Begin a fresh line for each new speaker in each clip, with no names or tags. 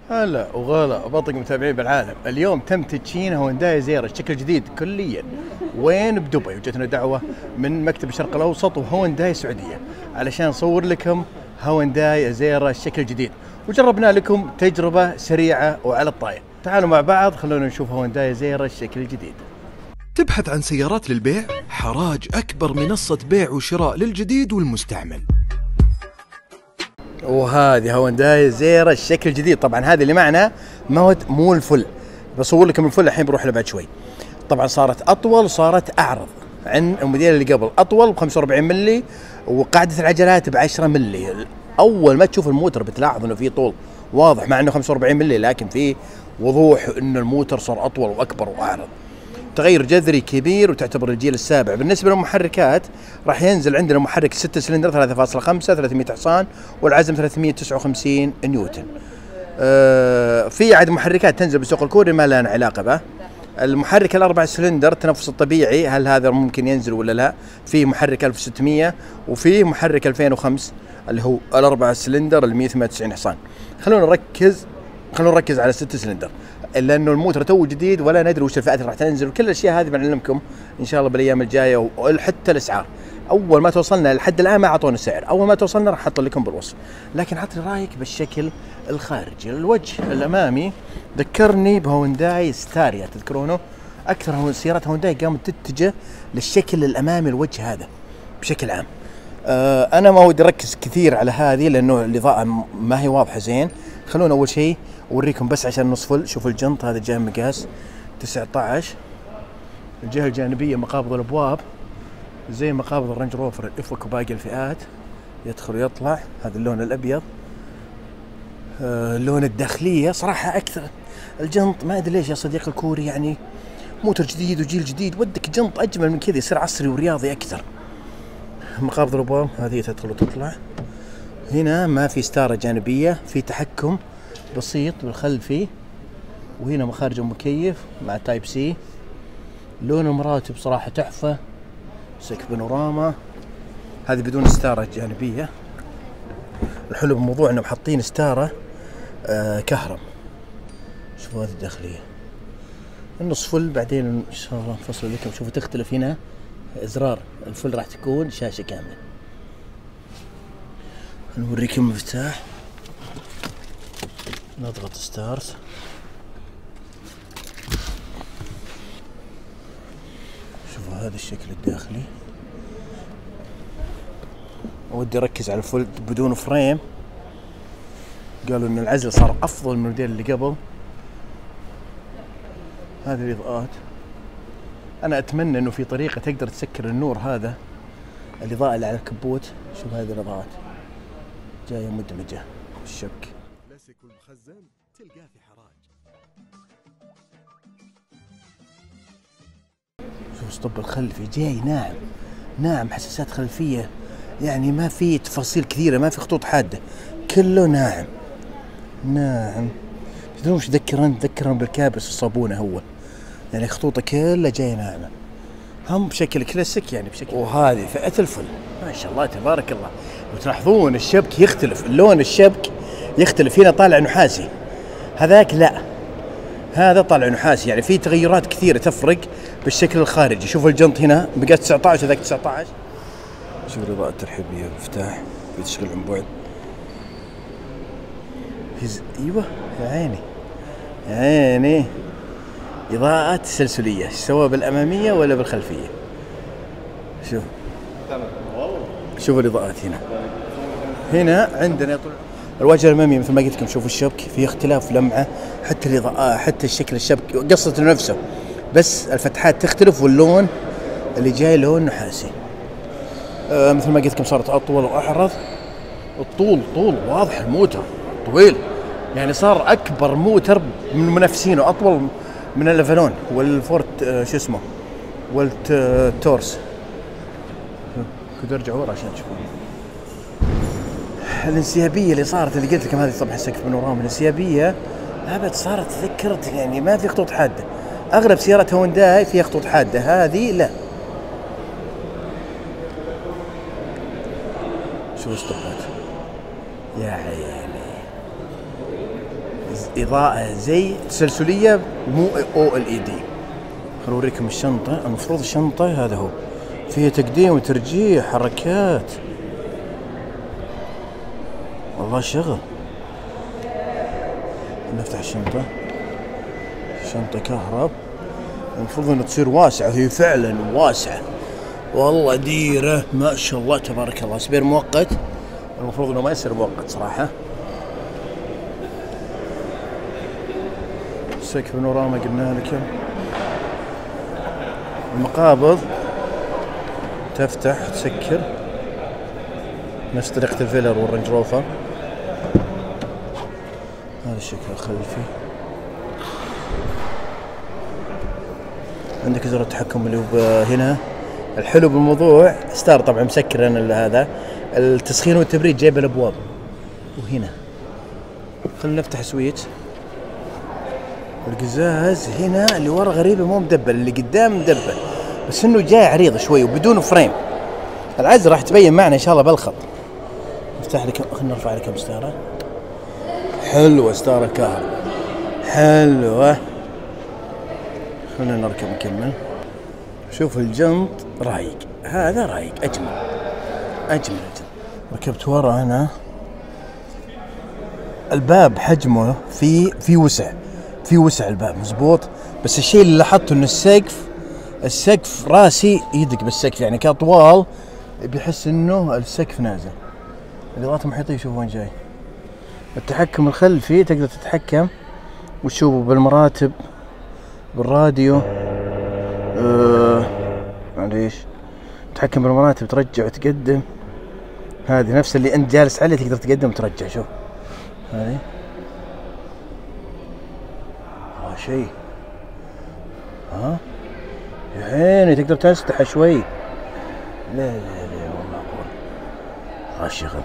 هلا وغلا بطق متابعين بالعالم. اليوم تم تدشين هونداي زيرا بشكل جديد كليا. وين؟ بدبي. وجتنا دعوه من مكتب الشرق الاوسط وهونداي السعوديه علشان نصور لكم هونداي زيرا الشكل الجديد، وجربنا لكم تجربه سريعه وعلى الطاير. تعالوا مع بعض خلونا نشوف هونداي زيرا الشكل الجديد.
تبحث عن سيارات للبيع؟ حراج أكبر منصة بيع وشراء للجديد والمستعمل.
وهذه هونداي زيرا الشكل الجديد. طبعا هذه اللي معنا مو الفل، بصور لكم الفل الحين، بروح له بعد شوي. طبعا صارت اطول وصارت اعرض عن الموديل اللي قبل. اطول ب 45 ملي وقاعده العجلات ب 10 ملي. اول ما تشوف الموتر بتلاحظ انه في طول واضح، مع انه 45 ملي لكن في وضوح ان الموتر صار اطول واكبر واعرض. تغير جذري كبير وتعتبر الجيل السابع. بالنسبه للمحركات راح ينزل عندنا محرك 6 سلندر 3.5 300 حصان والعزم 359 نيوتن. في عاد محركات تنزل بالسوق الكوري ما لنا علاقه به. المحرك الاربع سلندر التنفس الطبيعي، هل هذا ممكن ينزل ولا لا؟ في محرك 1600 وفي محرك 2005 اللي هو الاربع سلندر ال 198 حصان. خلونا نركز على 6 سلندر لانه الموتر تو جديد ولا ندري وش الفئات اللي راح تنزل، وكل الاشياء هذه بنعلمكم ان شاء الله بالايام الجايه، وحتى الاسعار. اول ما توصلنا لحد الان ما اعطونا سعر، اول ما توصلنا راح احط لكم بالوصف. لكن عطني رايك بالشكل الخارجي. الوجه الامامي ذكرني بهونداي ستاريا، تذكرونه؟ اكثر سيارات هونداي قامت تتجه للشكل الامامي الوجه هذا بشكل عام. انا ما ودي اركز كثير على هذه لانه الاضاءه ما هي واضحه زين. خلونا اول شيء اوريكم بس عشان نص فل. شوفوا الجنط هذا جاي مقاس 19. الجهه الجانبيه مقابض الابواب زي مقابض الرنج روفر الافق وباقي الفئات، يدخل ويطلع. هذا اللون الابيض. اللون الداخليه صراحه اكثر. الجنط ما ادري ليش يا صديقي الكوري، يعني موتر جديد وجيل جديد، ودك جنط اجمل من كذا، يصير عصري ورياضي اكثر. مقابض الابواب هذه تدخل وتطلع. هنا ما في ستاره جانبيه، في تحكم بسيط بالخلفي، وهنا مخارج المكيف مع تايب سي. لون المراتب صراحه تحفه، سقف بانوراما. هذه بدون ستاره جانبيه. الحلو بالموضوع انهم حاطين ستاره كهرب. شوفوا هذه الداخليه النص فل، بعدين ان شاء الله نفصل لكم. شوفوا تختلف هنا ازرار الفل راح تكون شاشه كامله. نوريكم المفتاح، نضغط ستارت. شوفوا هذا الشكل الداخلي. ودي اركز على الفل بدون فريم، قالوا ان العزل صار افضل من الموديل اللي قبل. هذه الاضاءات انا اتمنى انه في طريقه تقدر تسكر النور هذا، الاضاءه اللي على الكبوت. شوف هذه الاضاءات جايه مدمجه. الشبك
كلاسيك والمخزن تلقاه في حراج.
شوف الصب الخلفي جاي ناعم، حساسات خلفيه، يعني ما في تفاصيل كثيره، ما في خطوط حاده، كله ناعم. تدرون وش ذكرن بالكابس الصابونه هو، يعني خطوطه كلها جايه ناعمه، هم بشكل كلاسيك يعني بشكل. وهذه فئه الفل ما شاء الله تبارك الله. وتلاحظون الشبك يختلف، اللون الشبك يختلف. هنا طالع نحاسي، هذاك لا، هذا طالع نحاسي. يعني في تغيرات كثيره تفرق بالشكل الخارجي. شوفوا الجنط هنا بقى 19 وذاك 19. شوف الاضاءه الترحيبيه بالمفتاح بتشغل عن بعد. ايوه يا عيني اضاءة تسلسلية، سواء بالامامية ولا بالخلفية. شوف الاضاءات هنا عندنا الواجهة الامامية مثل ما قلت لكم. شوفوا الشبك في اختلاف لمعة، حتى الاضاءة حتى الشكل الشبك قصة نفسه، بس الفتحات تختلف واللون اللي جاي لون نحاسي. مثل ما قلت لكم صارت اطول واحرض. الطول واضح، الموتر طويل، يعني صار اكبر موتر من منافسينه، اطول من الافالون والفورت شو اسمه والتورس. كنت ارجع ورا عشان تشوفون الانسيابيه اللي صارت، اللي قلت لكم هذه طبعا سقف بانوراما. الانسيابيه ابد صارت تذكرت، يعني ما في خطوط حاده. اغلب سيارات هونداي فيها خطوط حاده، هذه لا. شوف الستوبات يا عيني، اضاءة زي تسلسلية مو OLED. خليني اوريكم الشنطة. المفروض الشنطة هذا هو فيها تقديم وترجيح حركات، والله شغل. نفتح الشنطة، شنطة كهرب. المفروض انها تصير واسعة، وهي فعلا واسعة والله، ديرة ما شاء الله تبارك الله. سبير مؤقت، المفروض انه ما يصير مؤقت صراحة. سقف بانوراما قلنا لكم. المقابض تفتح تسكر نفس طريقة الفيلر والرنج روفر. هذا الشكل الخلفي. عندك زر التحكم اللي هو هنا. الحلو بالموضوع ستار طبعا مسكر انا هذا التسخين والتبريد جايب الابواب. وهنا خلينا نفتح سويتش. القزاز هنا اللي ورا غريبه مو مدبل، اللي قدام مدبل بس انه جاي عريض شوي وبدون فريم. العزل راح تبين معنا ان شاء الله بالخط. نفتح لك، خلينا نرفع لكم ستاره حلوه، ستاره كهرباء حلوه. خلينا نركب نكمل. شوف الجنط رايق، هذا رايق اجمل اجمل. ركبت ورا انا. الباب حجمه في وسع، في وسع الباب مزبوط. بس الشيء اللي لاحظته ان السقف راسي يدق بالسقف، يعني كاطوال بيحس انه السقف نازل. الاضاءات المحيطيه شوف وين جاي. التحكم الخلفي تقدر تتحكم وتشوفه بالمراتب بالراديو. معليش، تحكم بالمراتب ترجع وتقدم. هذه نفس اللي انت جالس عليه تقدر تقدم وترجع. شوف هذه شيء. يا عيني تقدر تستحى شوي. لا والله اقول الشغل.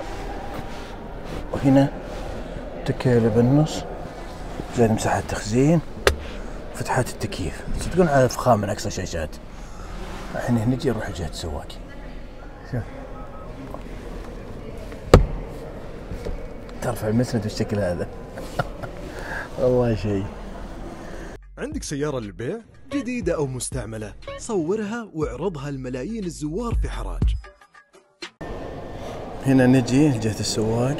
وهنا تكيله بالنص زائد مساحة تخزين، فتحات التكييف. تصدقون على فخام من اقصى شاشات. الحين نجي نروح جهة السواق. شوف ترفع المسند بالشكل هذا. والله شيء.
عندك سيارة للبيع جديدة أو مستعملة؟ صورها واعرضها لملايين الزوار في حراج.
هنا نجي جهة السواق.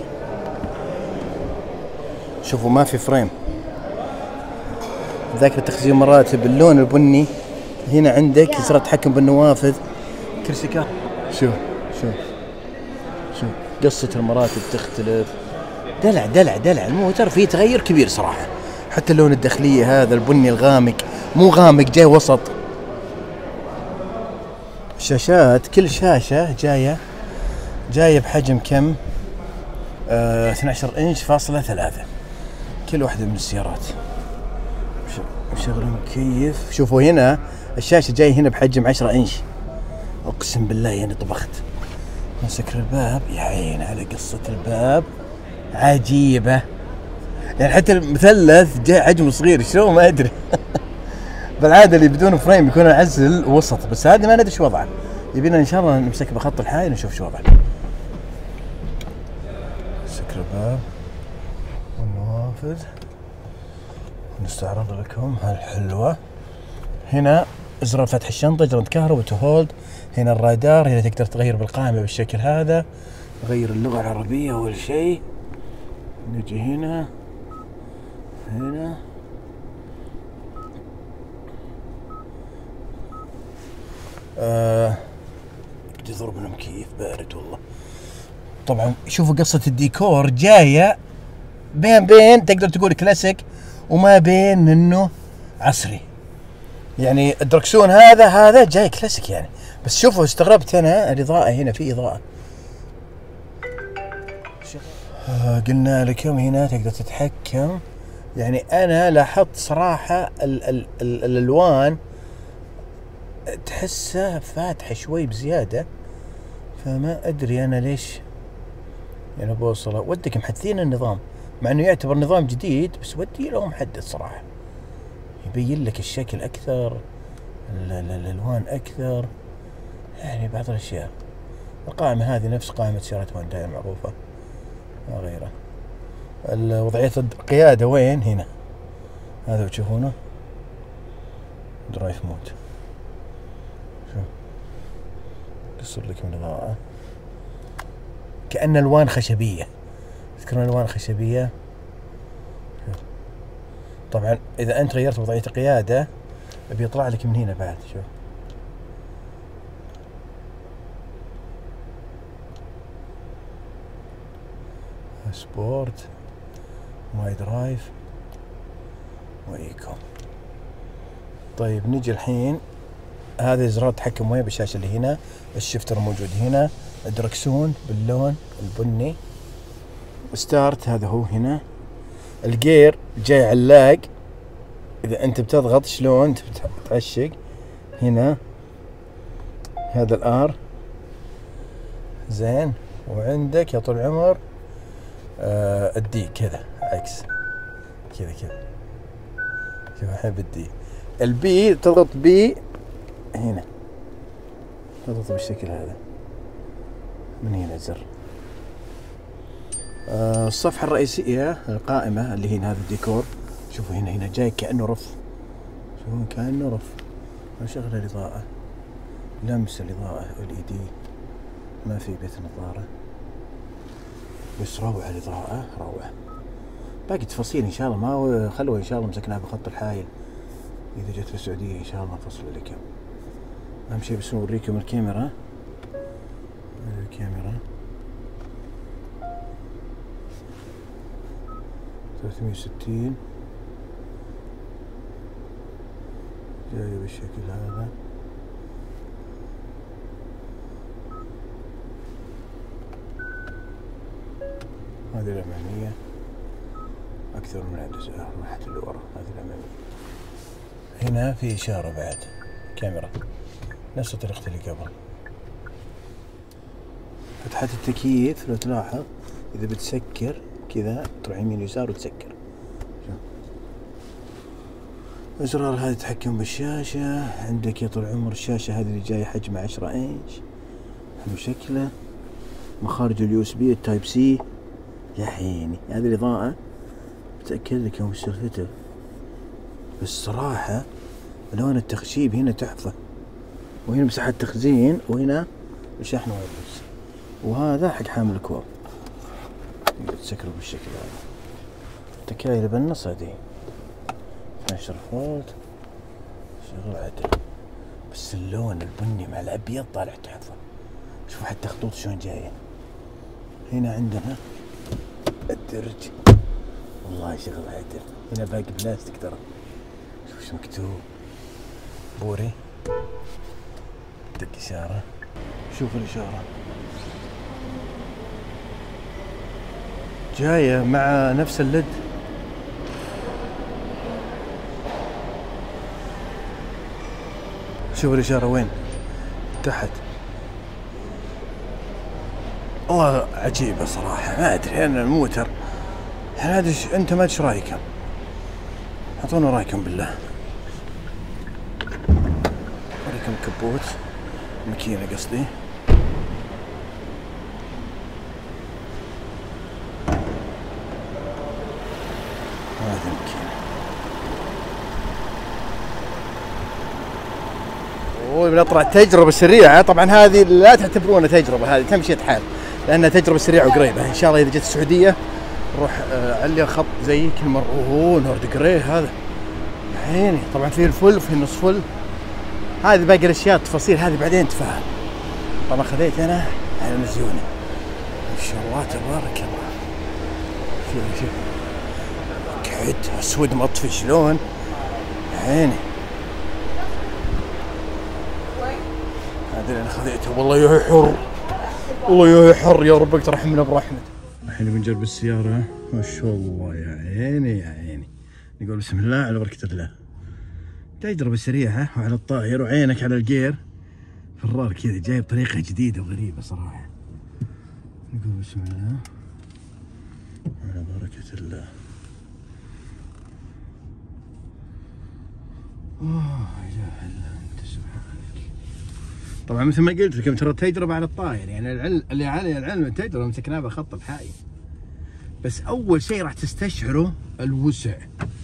شوفوا ما في فريم. ذاك التخزين مراتب اللون البني. هنا عندك زر التحكم بالنوافذ. كرسي كار. شوف قصة المراتب تختلف. دلع الموتر فيه تغير كبير صراحة. حتى اللون الداخلية هذا البني الغامق، مو غامق جاي وسط. الشاشات كل شاشة جاية بحجم كم 12 انش فاصلة 3 كل واحدة من السيارات. شغل مكيف. شوفوا هنا الشاشة جاي هنا بحجم 10 انش. اقسم بالله يعني طبخت. مسكر الباب، يا عين على قصة الباب عجيبة. يعني حتى المثلث جاء حجمه صغير شلون ما ادري. بالعاده اللي بدون فريم يكون العزل وسط، بس هذا ما ندري شو وضعه. يبينا ان شاء الله نمسك بخط الحائل ونشوف شو وضعه. سكر الباب والنوافذ نستعرض لكم هالحلوه. هنا زر فتح الشنطه، زر كهرباء تو هولد. هنا الرادار، هنا تقدر تغير بالقائمه بالشكل هذا. غير اللغه العربيه اول شيء. نجي هنا يضربنا مكيف بارد والله. طبعا شوفوا قصة الديكور جاية بين تقدر تقول كلاسيك وما بين انه عصري. يعني الدركسون هذا جاي كلاسيك يعني. بس شوفوا استغربت انا الاضاءة هنا، في اضاءة. قلنا لكم هنا تقدر تتحكم. يعني انا لاحظت صراحة الالوان تحسها فاتحة شوي بزيادة، فما ادري انا ليش. يعني بوصله ودك محدثين النظام مع انه يعتبر نظام جديد، بس ودي له محدث صراحة، يبين لك الشكل اكثر، الالوان اكثر، يعني بعض الاشياء. القائمة هذه نفس قائمة سيارات هونداي المعروفة ما غيره. وضعية القيادة وين؟ هنا، هذا تشوفونه درايف مود. شوف قصر لكم الإضاءة كأن ألوان خشبية، تذكرون ألوان خشبية. طبعا إذا أنت غيرت وضعية القيادة بيطلع لك من هنا بعد. شوف سبورت، ماي درايف، وايكو. طيب نجي الحين، هذا زرار التحكم وين بالشاشة اللي هنا، الشفتر موجود هنا، الدركسون باللون البني، ستارت هذا هو هنا، الجير جاي علاق، اذا انت بتضغط شلون تعشق هنا، هذا الار زين، وعندك يا طول العمر الدي كذا عكس كذا كذا. شوف الحين بالدي، البي تضغط بي هنا، تضغط بالشكل هذا من هنا الزر. الصفحة الرئيسية القائمة اللي هنا، هذا الديكور شوفوا هنا جاي كأنه رف، شوفون كأنه رف. أشغل الإضاءة، لمس الإضاءة LED، ما في بيت نظارة، بس روعة الإضاءة روعة. باقي تفاصيل إن شاء الله ما خلوها، إن شاء الله مسكناها بخط الحايل إذا جت السعودية إن شاء الله نفصل لكم. أهم شيء بس نوريكم الكاميرا، 360 جاية بالشكل هذا. هذه الأمامية أكثر من عدسة، راحت اللي ورا. هذه الأمامية هنا في إشارة بعد كاميرا نفس طريقة اللي قبل. فتحة التكييف لو تلاحظ إذا بتسكر كذا تروح يمين يسار وتسكر. أزرار هذه تحكم بالشاشة، عندك يا طول العمر الشاشة هذه اللي جاية حجمها 10 إنش حلو شكله، مخارج USB التايب سي. يا حيني هذه الإضاءة بتأكد لك يوم السلفتر، بس صراحة لون التخشيب هنا تحفة، وهنا مساحة تخزين، وهنا الشحن وايرلس، وهذا حق حامل الكور تسكره بالشكل هذا. التكايل بالنص هذه 12 فولت، شغل عدل، بس اللون البني مع الأبيض طالع تحفة. شوفوا حتى خطوط شلون جاية. هنا عندنا الدرج، والله شغل عدل. هنا باقي بلاستيك ترى، شوف ايش مكتوب، بوري دق إشارة. شوف الإشارة جاية مع نفس الليد. شوف الإشارة وين تحت، والله عجيبة صراحة. ما أدري أنا الموتر هذا أنت ما أدري رايكم، أعطونا رايكم بالله. أوريكم كبوت ماكينة قصدي، هذه الماكينة. ونطلع التجربة السريعة. طبعا هذه لا تعتبرونها تجربة، هذه تمشية حال لأنها تجربة سريعة وقريبة. إن شاء الله إذا جت السعودية نروح علي خط زي كل مرة. أوه نورد جراي هذا عيني. طبعا فيه الفل وفيه نص فل. هذه باقي الأشياء التفاصيل هذه بعدين تفهم. طبعا خذيت أنا على مزيونة ما شاء الله تبارك الله. شوف كحد أسود مطفي شلون عيني. هذا اللي أنا خذيته. والله يا حر، والله يا حر، يا ربك ترحمنا برحمته. الحين بنجرب السيارة. ما شاء الله يا عيني يا عيني. نقول بسم الله على بركة الله. تجربة سريعة وعلى الطاير، وعينك على الجير فرار كذا جاي بطريقة جديدة وغريبة صراحة. نقول بسم الله على بركة الله. لا إله إلا أنت سبحانك. طبعا مثل ما قلت لكم ترى التجربة على الطاير، يعني اللي علي العلم التجربة مسكناها بخط الحائل. بس اول شيء راح تستشعره الوسع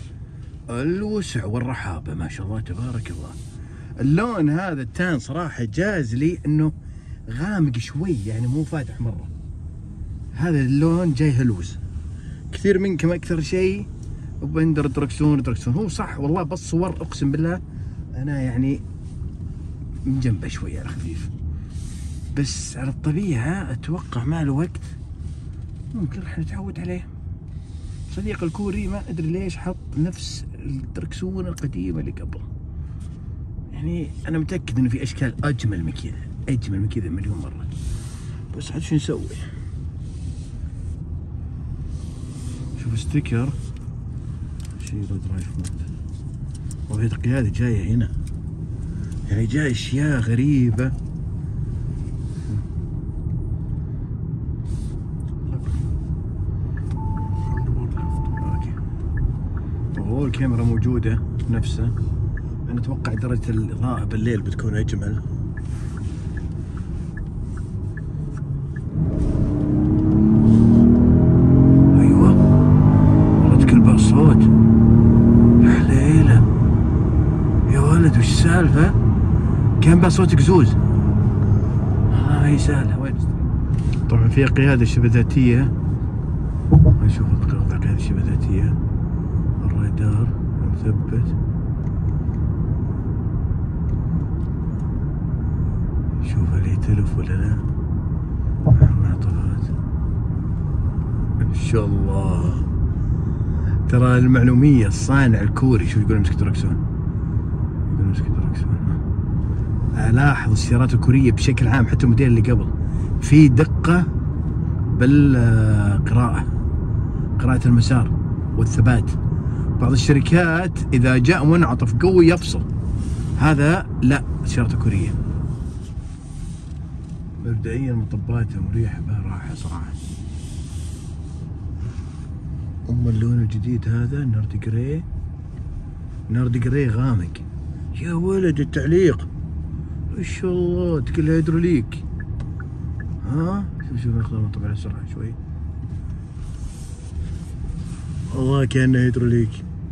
والرحابه، ما شاء الله تبارك الله. اللون هذا التان صراحه جاز لي انه غامق شوي، يعني مو فاتح مره. هذا اللون جاي هلوز كثير منكم اكثر شيء وبندر دركسون. هو صح والله، بس صور اقسم بالله انا يعني من جنبه شوي على خفيف، بس على الطبيعه اتوقع مع الوقت ممكن راح نتعود عليه. صديق الكوري ما ادري ليش حط نفس الدركسون القديمه اللي قبل، يعني انا متاكد انه في اشكال اجمل من كذا مليون مره، بس عاد شو نسوي. شوف ستيكر شيل درايف مود، وهي القياده جايه هنا، يعني جاي اشياء غريبه. وهو الكاميرا موجوده نفسها. انا اتوقع درجه الاضاءه بالليل بتكون اجمل. ايوه والله تكلبها الصوت. حليله يا ولد، وش السالفه؟ كان بها صوت قزوز. هي سهله. وين طبعا فيها قياده شبه ذاتيه. نشوف القياده شبه ذاتيه، الرادار مثبت. شوف هل يتلف ولا لا. معطفات ان شاء الله. ترى المعلوميه الصانع الكوري شو يقول مسك دركسون، الاحظ السيارات الكوريه بشكل عام حتى الموديل اللي قبل في دقه بالقراءه، قراءه المسار والثبات. بعض الشركات اذا جاء منعطف قوي يفصل، هذا لا، السيارات الكوريه مبدئيا مطباتها مريحه بها راحه صراحه. اللون الجديد هذا نارد جراي غامق. يا ولد التعليق ما شاء الله، تقول هيدروليك. ها شوف ناخذ طبعا السرعه شوي، والله كأنه هيدروليك.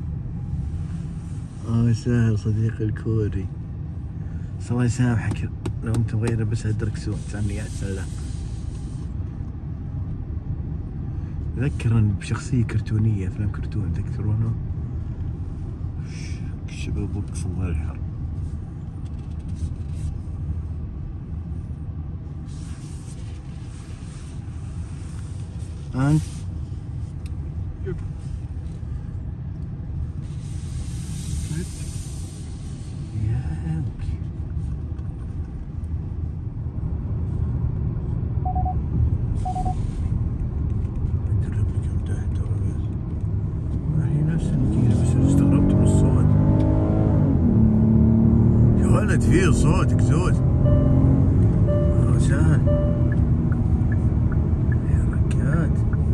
سهل صديقي الكوري، بس الله يسامحك لو انت تغير بس هالدركسون ثانيات سهله. ذكرني بشخصيه كرتونيه، افلام كرتون تذكرونه؟ شباب وقف الله الحرب. انت فيه صوت قزوز. سهل حركات.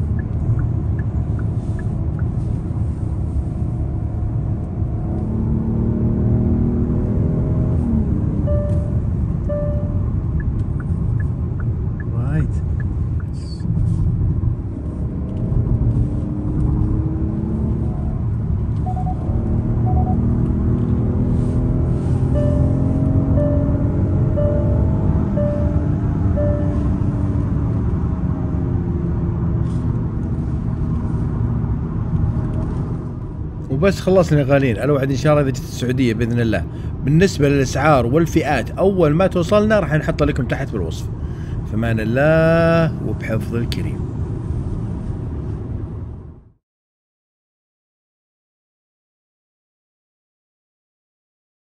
رايت وبس خلصنا يا غاليين. الوعد ان شاء الله اذا جيت السعوديه باذن الله بالنسبه للاسعار والفئات اول ما توصلنا راح نحط لكم تحت بالوصف. فمان الله وبحفظ الكريم.